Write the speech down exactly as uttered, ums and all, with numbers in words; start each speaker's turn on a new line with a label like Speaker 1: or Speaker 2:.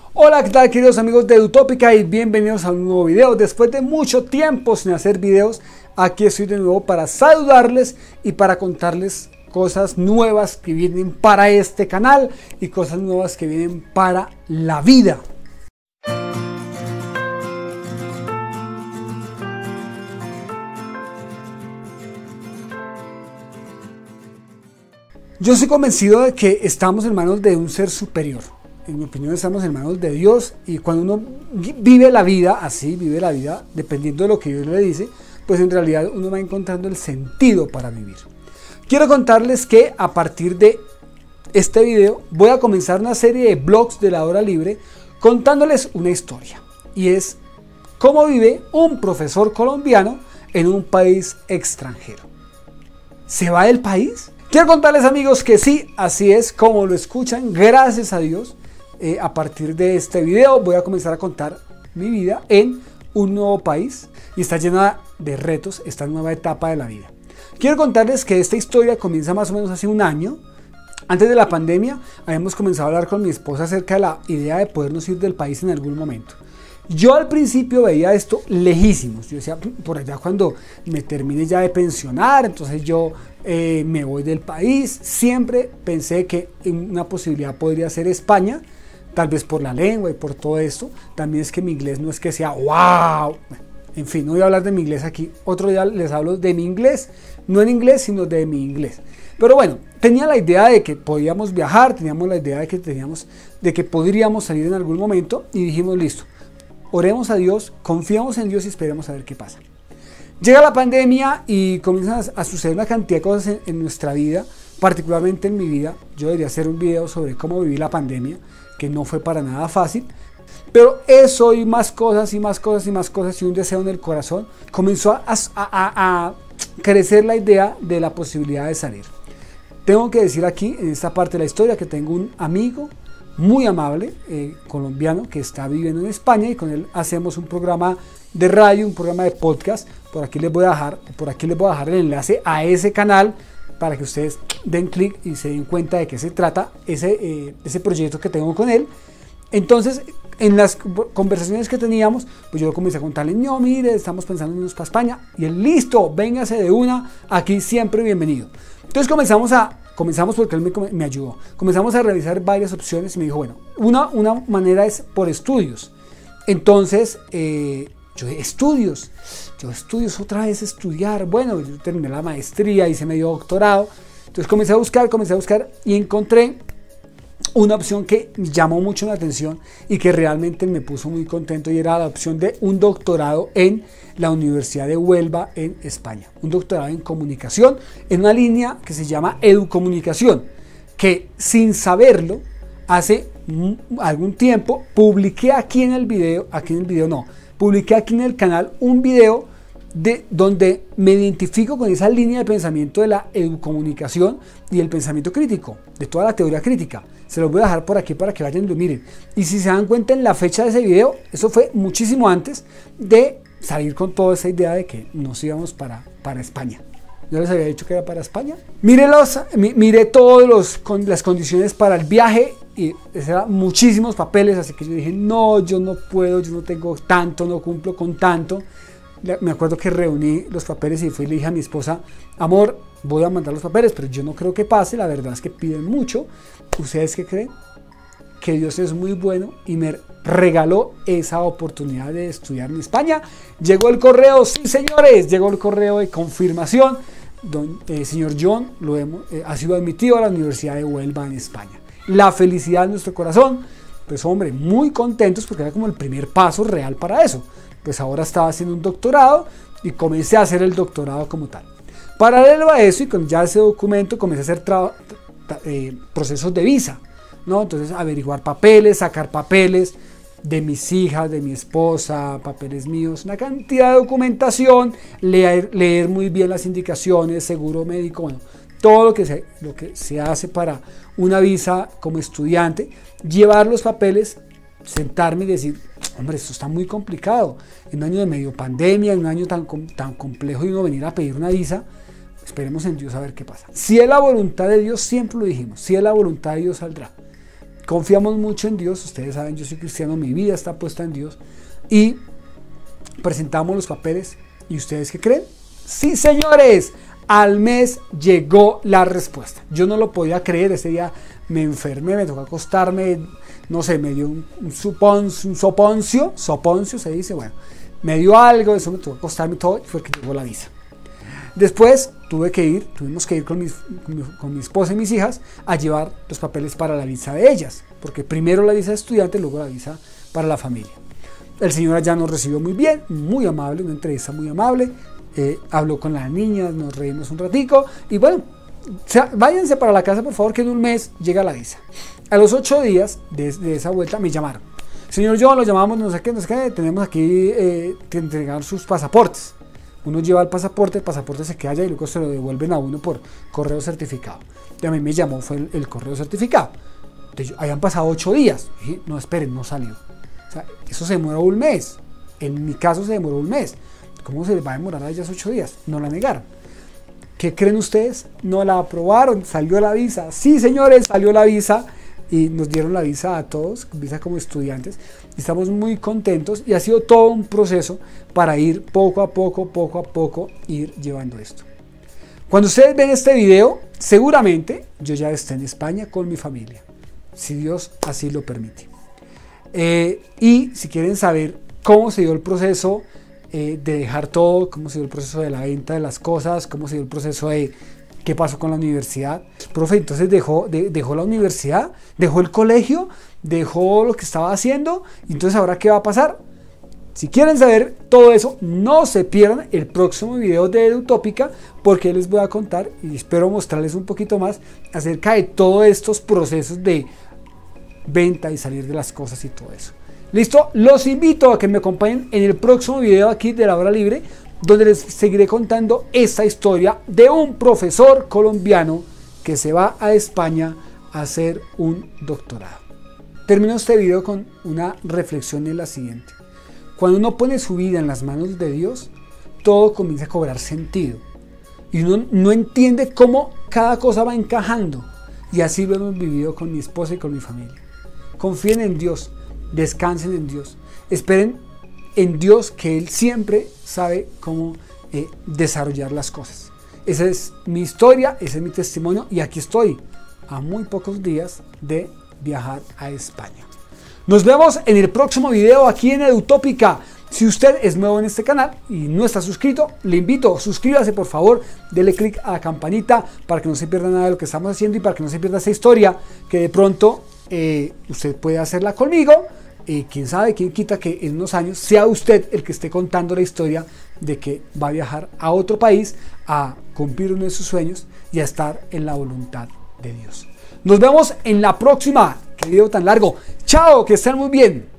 Speaker 1: Hola, ¿qué tal, queridos amigos de Utópica? Y bienvenidos a un nuevo video. Después de mucho tiempo sin hacer videos, aquí estoy de nuevo para saludarles y para contarles cosas nuevas que vienen para este canal y cosas nuevas que vienen para la vida. Yo soy convencido de que estamos en manos de un ser superior. En mi opinión, estamos en manos de Dios, y cuando uno vive la vida así, vive la vida dependiendo de lo que Dios le dice, pues en realidad uno va encontrando el sentido para vivir. Quiero contarles que a partir de este video voy a comenzar una serie de blogs de la hora libre contándoles una historia, y es cómo vive un profesor colombiano en un país extranjero. ¿Se va del país? Quiero contarles, amigos, que sí, así es como lo escuchan, gracias a Dios. Eh, a partir de este video voy a comenzar a contar mi vida en un nuevo país, y está llena de retos esta nueva etapa de la vida. Quiero contarles que esta historia comienza más o menos hace un año. Antes de la pandemia habíamos comenzado a hablar con mi esposa acerca de la idea de podernos ir del país en algún momento. Yo al principio veía esto lejísimos. Yo decía, por allá cuando me termine ya de pensionar, entonces yo eh, me voy del país. Siempre pensé que una posibilidad podría ser España, tal vez por la lengua y por todo esto. También es que mi inglés no es que sea wow. En fin, no voy a hablar de mi inglés aquí. Otro día les hablo de mi inglés, no en inglés, sino de mi inglés. Pero bueno, tenía la idea de que podíamos viajar, teníamos la idea de que, teníamos, de que podríamos salir en algún momento, y dijimos, listo, oremos a Dios, confiamos en Dios y esperemos a ver qué pasa. Llega la pandemia y comienzan a, a suceder una cantidad de cosas en, en nuestra vida, particularmente en mi vida. Yo debería hacer un video sobre cómo viví la pandemia, que no fue para nada fácil, pero eso y más cosas y más cosas y más cosas y un deseo en el corazón comenzó a, a, a, a crecer la idea de la posibilidad de salir. Tengo que decir aquí, en esta parte de la historia, que tengo un amigo muy amable, eh, colombiano, que está viviendo en España, y con él hacemos un programa de radio, un programa de podcast. Por aquí les voy a dejar, por aquí les voy a dejar el enlace a ese canal para que ustedes den clic y se den cuenta de qué se trata ese, eh, ese proyecto que tengo con él. Entonces, en las conversaciones que teníamos, pues yo comencé a contarle, no, mire, estamos pensando en irnos para España, y él, listo, véngase de una, aquí siempre bienvenido. Entonces comenzamos a, comenzamos porque él me, me ayudó, comenzamos a revisar varias opciones, y me dijo, bueno, una, una manera es por estudios. Entonces, eh, yo estudios, yo estudios, otra vez estudiar. Bueno, yo terminé la maestría, hice medio doctorado. Entonces comencé a buscar, comencé a buscar y encontré una opción que me llamó mucho la atención y que realmente me puso muy contento, y era la opción de un doctorado en la Universidad de Huelva en España. Un doctorado en comunicación en una línea que se llama educomunicación, que sin saberlo, hace algún tiempo publiqué aquí en el video, aquí en el video no, publiqué aquí en el canal un video de donde me identifico con esa línea de pensamiento de la educomunicación y el pensamiento crítico, de toda la teoría crítica. Se los voy a dejar por aquí para que vayan y lo miren. Y si se dan cuenta en la fecha de ese video, eso fue muchísimo antes de salir con toda esa idea de que nos íbamos para, para España. Yo les había dicho que era para España. Mire, los, mire todas los, con, las condiciones para el viaje, y eran muchísimos papeles, así que yo dije, no, yo no puedo, yo no tengo tanto, no cumplo con tanto. Me acuerdo que reuní los papeles y fui y le dije a mi esposa, amor, voy a mandar los papeles, pero yo no creo que pase, la verdad es que piden mucho. ¿Ustedes qué creen? Que Dios es muy bueno y me regaló esa oportunidad de estudiar en España. Llegó el correo, sí señores, llegó el correo de confirmación. Don, eh, señor John lo hemos, eh, ha sido admitido a la Universidad de Huelva en España. La felicidad en nuestro corazón, pues hombre, muy contentos porque era como el primer paso real para eso. Pues ahora estaba haciendo un doctorado y comencé a hacer el doctorado como tal. Paralelo a eso, y con ya ese documento, comencé a hacer eh, procesos de visa, ¿no? Entonces averiguar papeles, sacar papeles de mis hijas, de mi esposa, papeles míos, una cantidad de documentación, leer, leer muy bien las indicaciones, seguro médico, bueno, todo lo que, se, lo que se hace para una visa como estudiante, llevar los papeles, sentarme y decir, hombre, esto está muy complicado, en un año de medio pandemia, en un año tan, tan complejo, y uno venir a pedir una visa. Esperemos en Dios a ver qué pasa. Si es la voluntad de Dios, siempre lo dijimos, si es la voluntad de Dios saldrá. confiamos mucho en Dios. Ustedes saben, yo soy cristiano, mi vida está puesta en Dios. Y presentamos los papeles. ¿Y ustedes qué creen? Sí, señores, al mes llegó la respuesta. Yo no lo podía creer. Ese día me enfermé, me tocó acostarme, no sé, me dio un, un, supons, un soponcio, soponcio se dice, bueno, me dio algo, eso me tocó acostarme todo, y fue que llegó la visa. Después tuve que ir, tuvimos que ir con, mis, con, mi, con mi esposa y mis hijas a llevar los papeles para la visa de ellas, porque primero la visa de estudiante, luego la visa para la familia. El señor allá nos recibió muy bien, muy amable, una entrevista muy amable, eh, habló con las niñas, nos reímos un ratico y bueno, o sea, váyanse para la casa por favor que en un mes llega la visa. A los ocho días de, de esa vuelta me llamaron. Señor John, lo llamamos, no sé qué, no sé qué, tenemos aquí eh, que entregar sus pasaportes. Uno lleva el pasaporte, el pasaporte se queda allá y luego se lo devuelven a uno por correo certificado. Y a mí me llamó, fue el, el correo certificado. Entonces, habían pasado ocho días. Y dije, no, esperen, no salió. O sea, eso se demoró un mes. En mi caso se demoró un mes. ¿Cómo se les va a demorar a ellas ocho días? No la negaron. ¿Qué creen ustedes? No la aprobaron, salió la visa. Sí, señores, salió la visa. Y nos dieron la visa a todos, visa como estudiantes, y estamos muy contentos y ha sido todo un proceso para ir poco a poco, poco a poco, ir llevando esto. Cuando ustedes ven este video, seguramente yo ya esté en España con mi familia, si Dios así lo permite. Eh, y si quieren saber cómo se dio el proceso eh, de dejar todo, cómo se dio el proceso de la venta de las cosas, cómo se dio el proceso de qué pasó con la universidad. Profe, entonces dejó, de, dejó la universidad, dejó el colegio, dejó lo que estaba haciendo, y entonces ahora qué va a pasar. Si quieren saber todo eso, no se pierdan el próximo video de Edutópica, porque les voy a contar y espero mostrarles un poquito más acerca de todos estos procesos de venta y salir de las cosas y todo eso. Listo, los invito a que me acompañen en el próximo video aquí de La Hora Libre, donde les seguiré contando esta historia de un profesor colombiano que se va a España a hacer un doctorado. Termino este video con una reflexión en la siguiente. Cuando uno pone su vida en las manos de Dios, todo comienza a cobrar sentido. Y uno no entiende cómo cada cosa va encajando. Y así lo hemos vivido con mi esposa y con mi familia. Confíen en Dios, descansen en Dios, esperen en Dios, que Él siempre sabe cómo eh, desarrollar las cosas. Esa es mi historia, ese es mi testimonio, y aquí estoy a muy pocos días de viajar a España. Nos vemos en el próximo video aquí en Edutópica. Si usted es nuevo en este canal y no está suscrito, le invito, suscríbase por favor, dele click a la campanita para que no se pierda nada de lo que estamos haciendo y para que no se pierda esa historia que de pronto eh, usted puede hacerla conmigo. Eh, quién sabe, quién quita que en unos años sea usted el que esté contando la historia de que va a viajar a otro país a cumplir uno de sus sueños y a estar en la voluntad de Dios. Nos vemos en la próxima. Qué video tan largo. Chao, que estén muy bien.